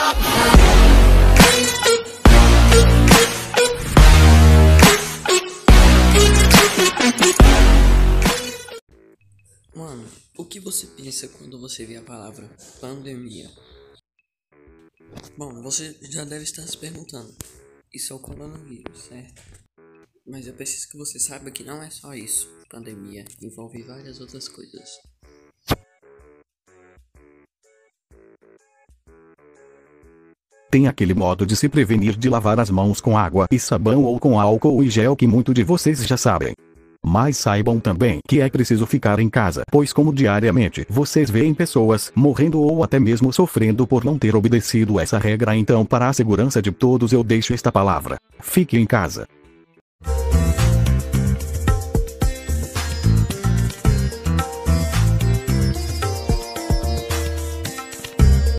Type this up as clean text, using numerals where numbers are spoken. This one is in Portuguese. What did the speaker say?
Mano, o que você pensa quando você vê a palavra pandemia? Bom, você já deve estar se perguntando, isso é o coronavírus, certo? Mas eu preciso que você saiba que não é só isso. Pandemia envolve várias outras coisas. Tem aquele modo de se prevenir de lavar as mãos com água e sabão ou com álcool e gel que muitos de vocês já sabem. Mas saibam também que é preciso ficar em casa, pois como diariamente vocês veem pessoas morrendo ou até mesmo sofrendo por não ter obedecido essa regra, então para a segurança de todos eu deixo esta palavra: fique em casa.